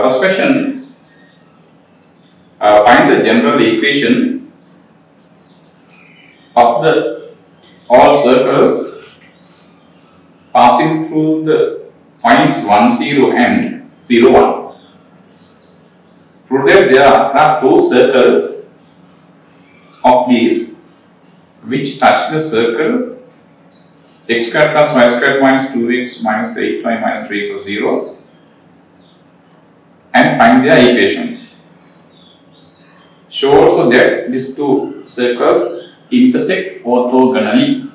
First question, find the general equation of the all circles passing through the points 1, 0 and 0, 1. Prove that there are two circles of these which touch the circle x squared plus y squared minus 2x minus 8y minus 3 equals 0 and find their equations. Show also that these two circles intersect orthogonally.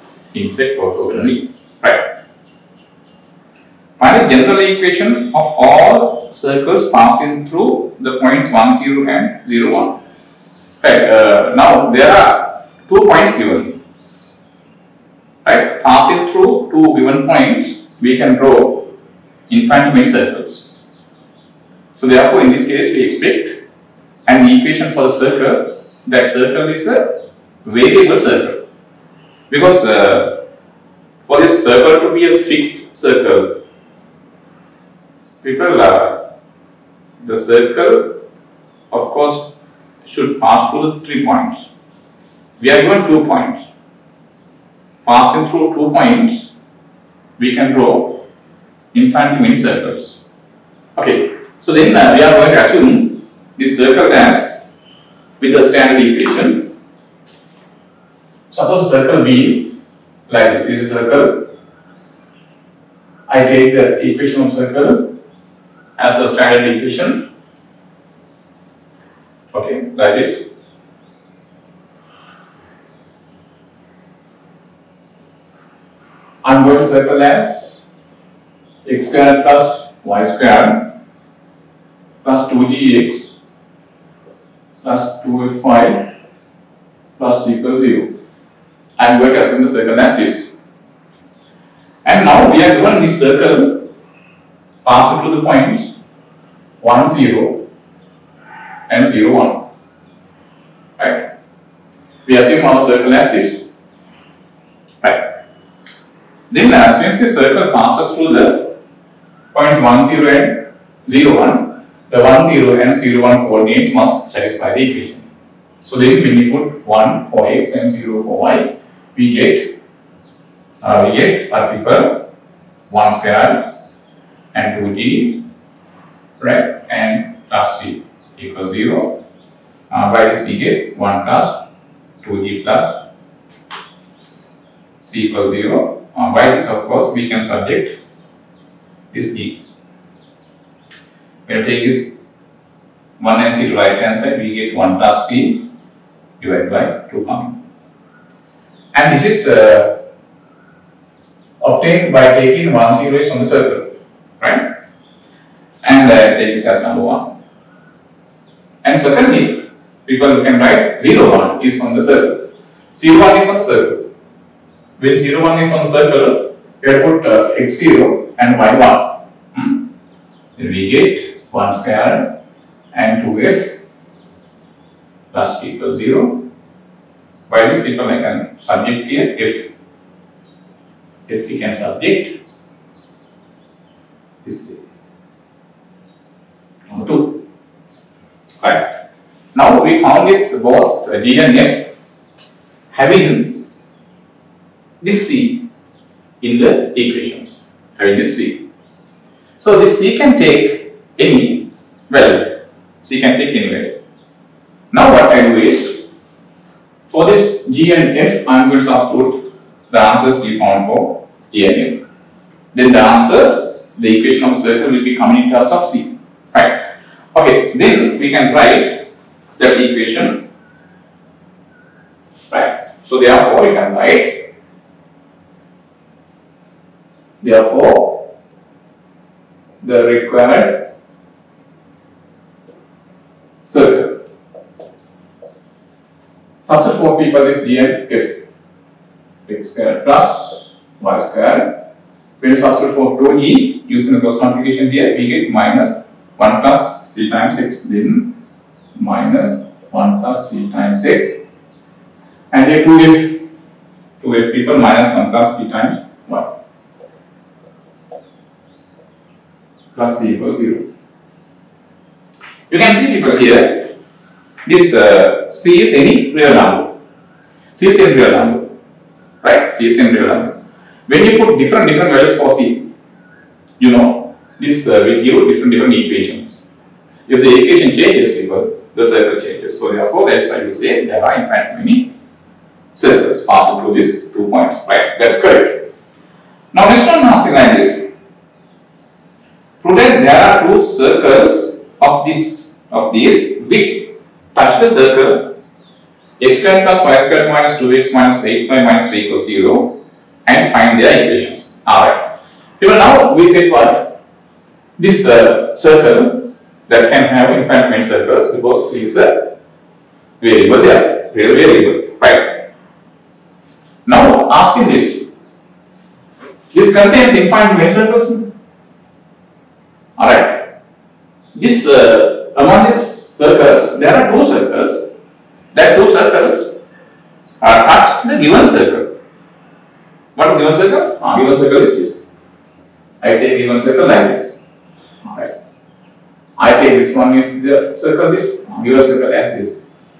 Right. Find the general equation of all circles passing through the points 1, 0 and 0, 1. Right. Now there are 2 points given. Right, passing through 2 given points, we can draw infinite many circles. So therefore, in this case, we expect an equation for the circle. That circle is a variable circle, because for this circle to be a fixed circle, the circle, of course, should pass through the 3 points. We are given 2 points. Passing through 2 points, we can draw infinitely many circles. Okay, so then we are going to assume this circle as with the standard equation. Suppose circle B like this is a circle. I take the equation of circle as the standard equation. Okay, like this. I am going to circle as x squared plus y squared plus 2gx plus 2fy plus equals 0. I am going to assume the circle as this. And now we are given this circle passing through the points 1, 0 and 0, 1. Right? We assume our circle as this. Right? Then since this circle passes through the points 1, 0 and 0, 1, the 1, 0 and 0, 1 coordinates must satisfy the equation. So then when we put 1 for x and 0 for y, we get particle 1 squared and 2g, right, and plus c equals 0. By this we get 1 plus 2g plus c equals 0. By this, of course, we can subject this b. We will take this 1 and c to right hand side, we get 1 plus c divided by 2 coming. And this is obtained by taking 1, 0 is on the circle, right? And take this as number 1. And secondly, people can write 0, 1 is on the circle. 0, 1 is on the circle. When 0, 1 is on the circle, we have put x0 and y1. Then we get 1 squared and 2f plus c equals 0. By this people I can subject here if we can subject this way. Number 2. Right. Now we found this both G and F having this C in the equations, having this C. So this C can take any value. C can take any value. Now what I do is, for this G and F, I am going to substitute the answers we found for G and F. Then the answer, the equation of the circle will be coming in terms of C. Right. Okay, then we can write that equation. Right. So therefore we can write, therefore the required circle. Substitute for people is G and F. X squared plus y squared. When you substitute for 2g using the cross multiplication here, we get minus 1 plus c times x, then minus 1 plus c times x, and here 2f people minus 1 plus c times y plus c equals 0. You can see people here, this C is any real number. C is any real number. Right? C is any real number. When you put different values for C, you know, this will give different equations. If the equation changes, people, the circle changes. So therefore, that's why we say there are infinitely many circles passing through these 2 points. Right? That's correct. Now next one asking like this. Prove that there are 2 circles of these which touch the circle x squared plus y squared minus 2x minus 8y minus 3 equals 0 and find their equations. Alright. Even now we said what? This circle that can have infinite many circles because C is a variable there. Real variable. Right. Now asking this. This contains infinite many circles. Alright. This among these circles, there are 2 circles. That 2 circles are touch the given circle. What is given circle? Given circle is this. I take given circle like this. Alright. I take this one is the circle, this given circle as this.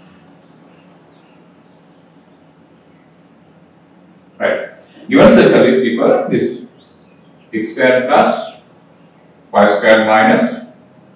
Right. Given circle is people this x squared plus y squared minus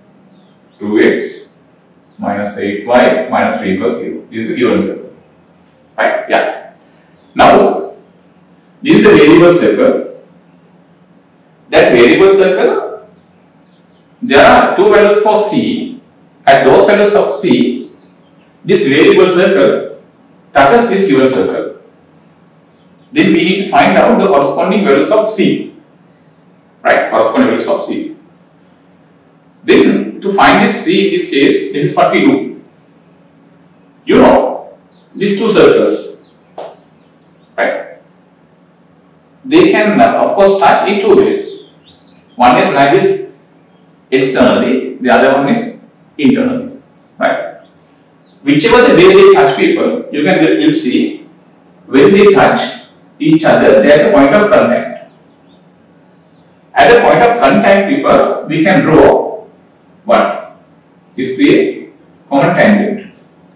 2x minus 8y minus 3 equals 0. This is the given circle. Right? Yeah. Now, this is the variable circle. That variable circle, there are 2 values for C. At those values of C, this variable circle touches this given circle. Then we need to find out the corresponding values of C. Right? Corresponding values of C. Then to find this C in this case, this is what we do. You know, these 2 circles, right? They can of course touch in 2 ways. One is like this externally, the other one is internally, right? Whichever the way they touch people, you'll see when they touch each other, there is a point of contact. At the point of contact, people, we can draw what? This way, common tangent.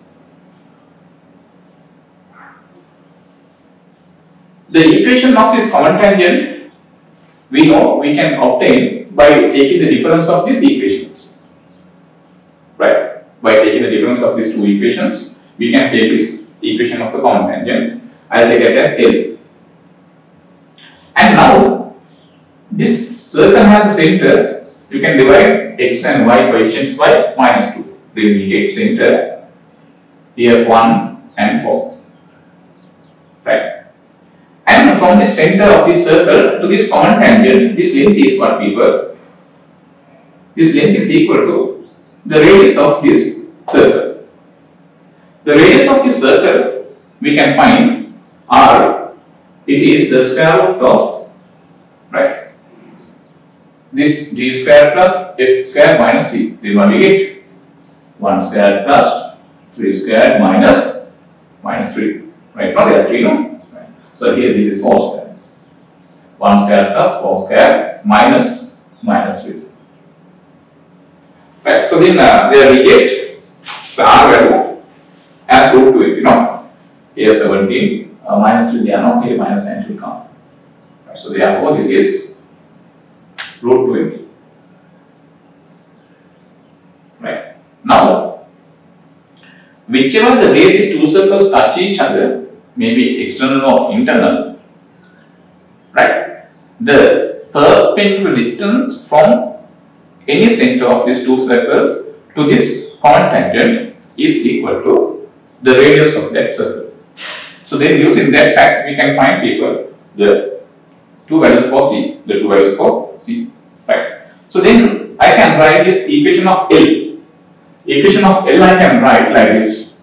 The equation of this common tangent, we know we can obtain by taking the difference of these equations. Right? By taking the difference of these 2 equations, we can take this equation of the common tangent. I will take it as L. And now, this circle has a center. You can divide x and y coefficients by minus 2. Then we get center here 1 and 4. Right? And from the center of this circle to this common tangent, this length is what people? This length is equal to the radius of this circle. The radius of this circle we can find r. It is the square root of, right? This g square plus f square minus c. Then what we get? 1 square plus 3 square minus 3. Right? Now there are 3, no? Right. So here this is 4 square. 1 square plus 4 square minus 3. Right? So then there we get the r value as root 2, you know. Here 17 minus 3 there, no? Here minus 9 will come. Right. So therefore this is root 20. Right. Now, whichever the way these 2 circles touch each other, maybe external or internal, right? The perpendicular distance from any center of these 2 circles to this common tangent is equal to the radius of that circle. So then using that fact, we can find people the 2 values for C, the 2 values for C, right? So then I can write this equation of L. Equation of L I can write like this.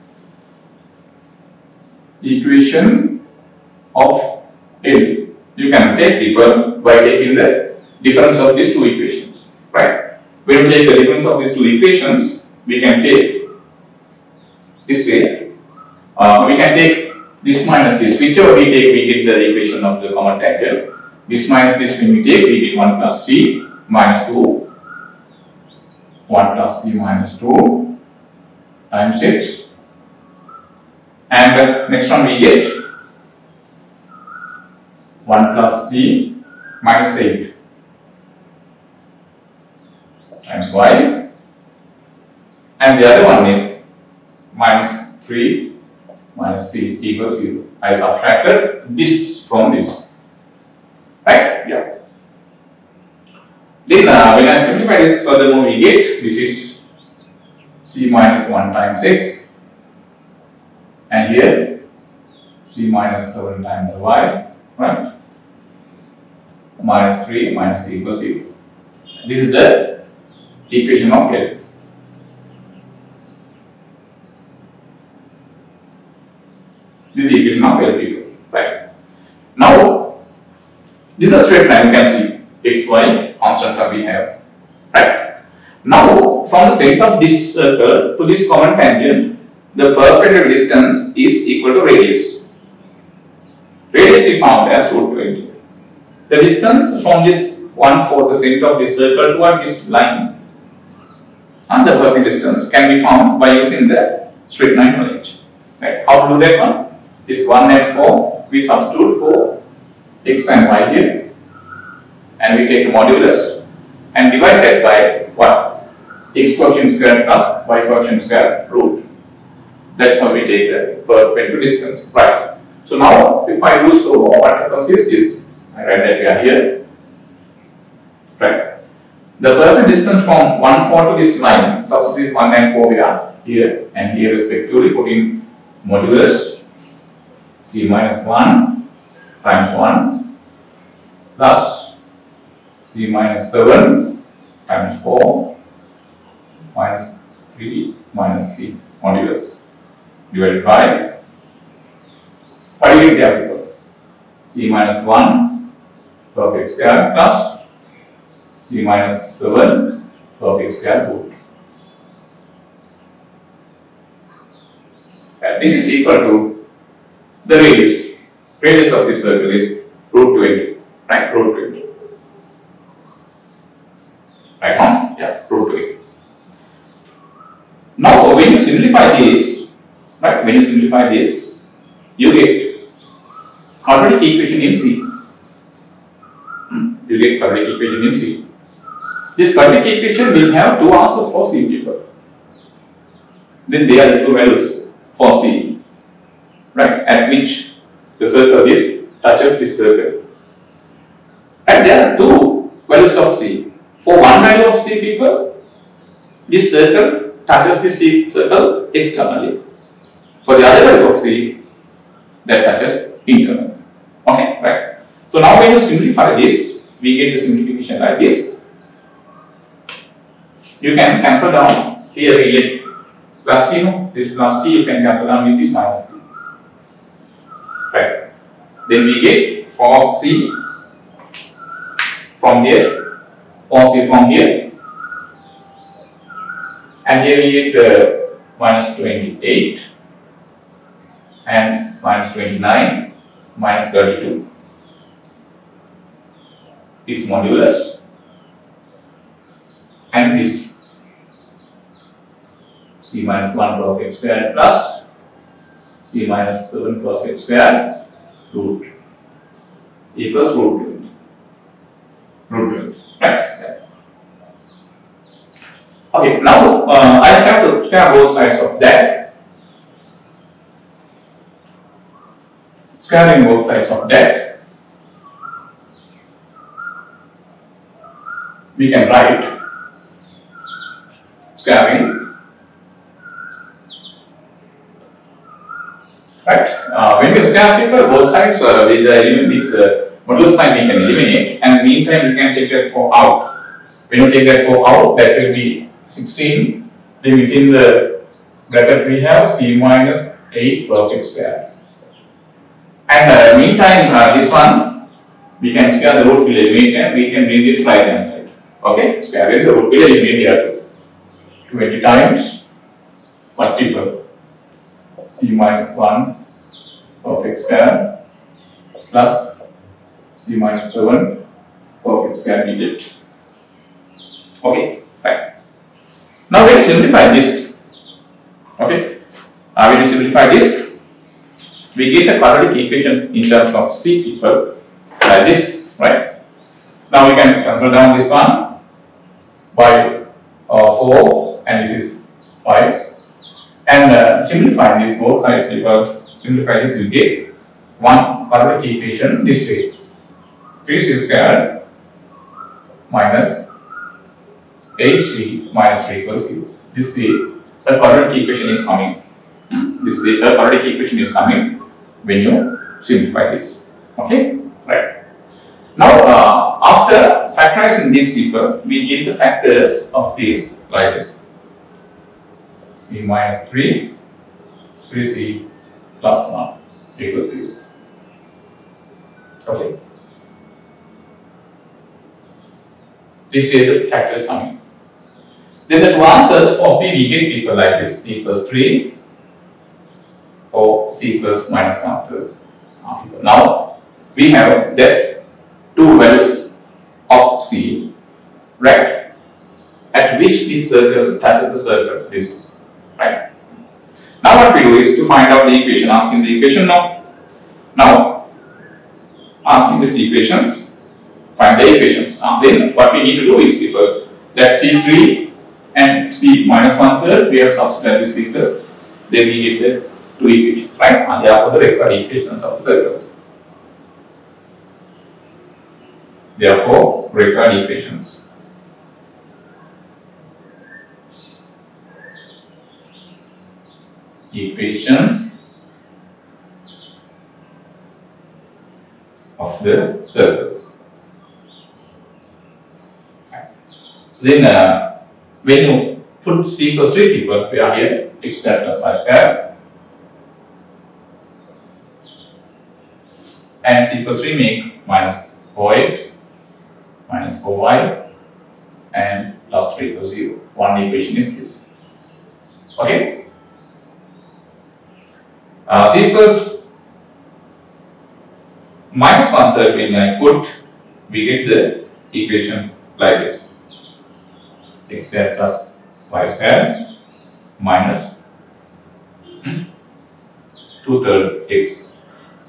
Equation of L. You can take people by taking the difference of these 2 equations, right? When we take the difference of these 2 equations, we can take this way. We can take this minus this. Whichever we take, we get the equation of the common tangent. This minus this, when we take, we get 1 plus c minus 2 1 plus c minus 2 times 6, and next one we get 1 plus c minus 8 times y, and the other one is minus 3 minus c equals 0. I subtracted this from this, right? Yeah. Then when I simplify this furthermore, we get this is c minus 1 times x, and here c minus 7 times y, right? Minus 3 minus c equals 0. This is the equation of L. This is the equation of L people, right? Now, this is a straight line, you can see x, y constant term we have, right? Now, from the center of this circle to this common tangent, the perpendicular distance is equal to radius. Radius we found as root 20. The distance from this 1/4 the center of this circle toward this line and the perpendicular distance can be found by using the straight line knowledge. Right? How to do that one? This 1 and 4 we substitute for x and y here, and we take the modulus and divide that by what? X quotient square plus y quotient square root. That's how we take the perpendicular distance, right? So now if I do so, what happens is this. I write that we are here, right? The perpendicular distance from 1/4 to this line, substitute this 1 and 4 we are here and here respectively, putting modulus c minus 1 times 1 plus c minus 7 times 4 minus 3 minus c modulus divided by, what do you get there? C minus 1 perfect square plus c minus 7 perfect square root. And this is equal to the radius. Radius of this circle is root 20, right? Root 20. Right now? Yeah, root 20. Now, when you simplify this, right? When you simplify this, you get quadratic equation in C. You get quadratic equation in C. This quadratic equation will have two answers for C people. Then there are the two values for C, right? At which the circle touches this circle. And there are two values of C. For one value of C people, this circle touches this C circle externally. For the other value of C, that touches internally. Okay, right? So now when you simplify this, we get the simplification like this. You can cancel down here we get plus C, no? This plus C you can cancel down with this minus C. Right? Then we get 4C from here, 4C from here, and here we get minus 28 and minus 29 minus 32. Its modulus and this c minus 1 perfect square plus c minus 7 perfect square root equals root 20. Root 20, right? Yeah. Okay, now I have to square both sides of that. Squaring both sides of that, we can write squaring, right? When you square people both sides with the element this modulus sign we can eliminate, and meantime we can take that 4 out. When you take that 4 out, that will be 16. Then within the bracket we have c minus 8 perfect square. And meantime, this one we can square the root will eliminate and we can bring this right hand side. Okay, square the root will eliminate here too. 20 times multiple c minus 1 perfect square plus c minus 7 perfect square we get. Okay, right. Now when you simplify this, okay, when you simplify this, we get a quadratic equation in terms of C people like this, right? Now we can cancel down this one by 4 and this is 5 and simplify this both sides, because simplify this you get one quadratic equation this way, 3c squared minus 8c minus 3 equals 0. This way the quadratic equation is coming. This way the quadratic equation is coming when you simplify this. Okay, right. Now after factorizing these people, we get the factors of this like this: c minus 3, 3c plus 1 equals 0. Okay. This way the factors coming. Then the two answers for C we get people like this: c plus 3 or c plus minus 1/3. Now we have that two values of C, right, at which this circle touches the circle, this, right. Now what we do is to find out the equation, asking the equation now asking these equations, find the equations. Then what we need to do is people that C3 and C minus 1/3 we have substituted these pieces, then we get the two equations, right? And therefore the required equations of the circles. Therefore, required equations. Equations of the circles. So then, when you put C equals 3 people, we are here x squared plus y squared, and C equals 3 make minus 4x minus 4y and plus 3 equals 0. One equation is this. Okay? C equals minus 1/3 when I put, we get the equation like this: x squared plus y squared minus 2/3 x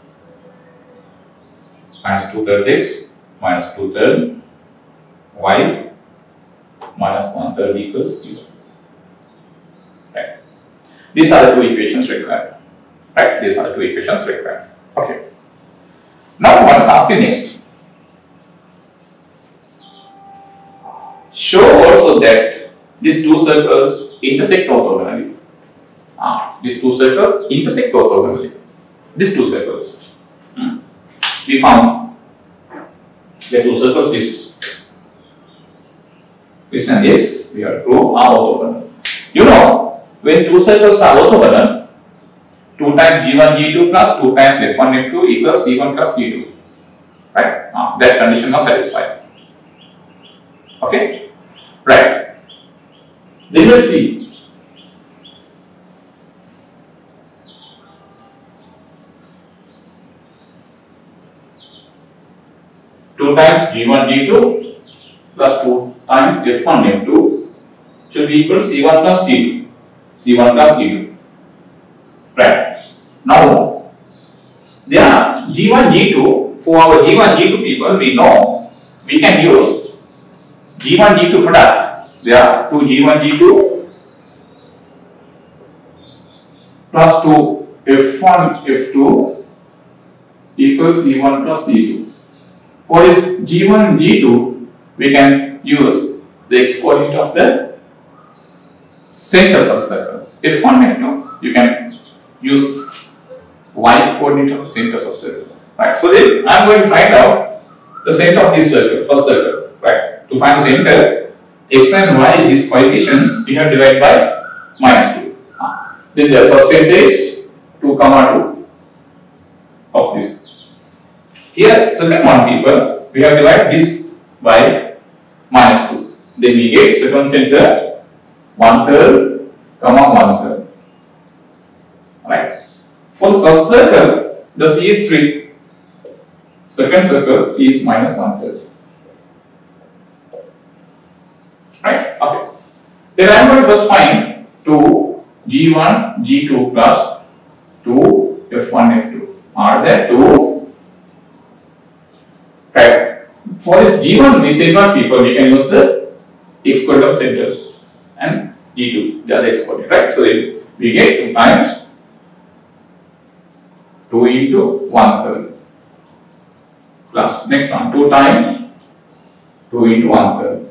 minus 2/3 x minus 2/3 y minus 1/3 equals 0. Right. These are the two equations required. Right. These are the two equations required. Okay. Now what is asked next? Show also that these two circles intersect orthogonally. These two circles intersect orthogonally. These two circles. We found the two circles, this and this, we have to prove are orthogonal. You know, when two circles are orthogonal, 2 times g1 g2 plus 2 times f1 f2 equals c1 plus c2. Right? That condition was satisfied. Okay? Right. Then we'll see. Two times g1 g2 plus 2 times f1 f2 should be equal to c1 plus c2. c1 plus c2. Right. Now, there are g1 g2. For our g1 g2 people, we know we can use g1 g2 product. There are two g1 g2 plus 2 f1 f2 equals c1 plus c2. For this g1 g2, we can use the x coordinate of the centers of circles. f1 f2, you can use y coordinate of the centers of circle. Right. So then I am going to find out the center of this circle, first circle. Right. To find the center, x and y, these coefficients, we have divided by -2. Then the first center is 2, 2 of this. Here, second one people, we have divided this by -2. Then we get second center 1/3, 1/3. Right. For the first circle, the c is 3. Second circle, c is -1/3. Right? Okay. Then I am going to first find 2 G1 G2 plus 2 F1 F2. Are there 2? Right. For this G1 we say not people, we can use the x coordinate centers, and G2 the other x coordinate, right? So we get 2 times 2 into 1/3 plus next one 2 times 2 into 1/3.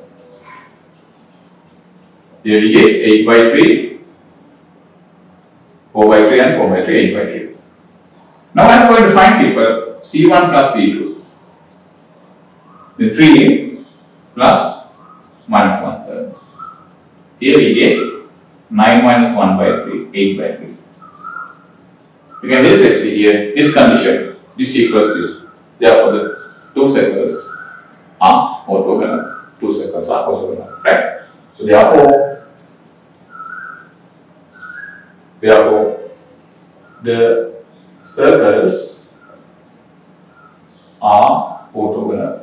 Here we get 8/3, 4/3 and 4/3, 8/3. Now I am going to find people C1 plus C2. The 3 plus minus 1/3. Here we get 9 minus 1/3, 8/3. You can directly see here this condition, this equals this. Therefore, the two circles are orthogonal. Two circles are orthogonal, right? So therefore, the circles are orthogonal.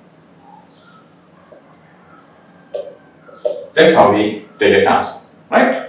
That's how we take the terms, right?